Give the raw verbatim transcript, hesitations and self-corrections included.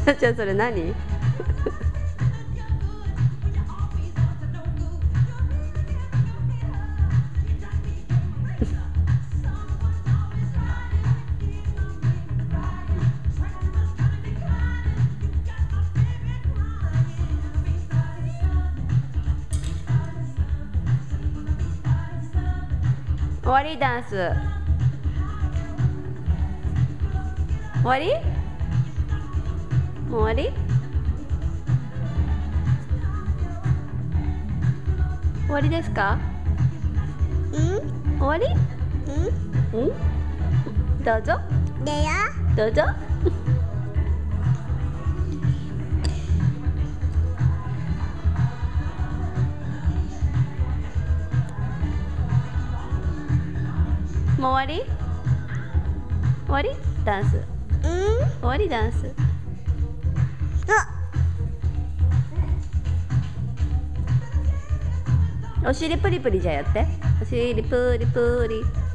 さちゃんそれ何？終わりダンス終わりもう終わり終わりですか？ うん終わりうんうんどうぞでよどうぞもう終わり終わりダンスうん終わりダンスあお尻プリプリじゃやってお尻プリプリ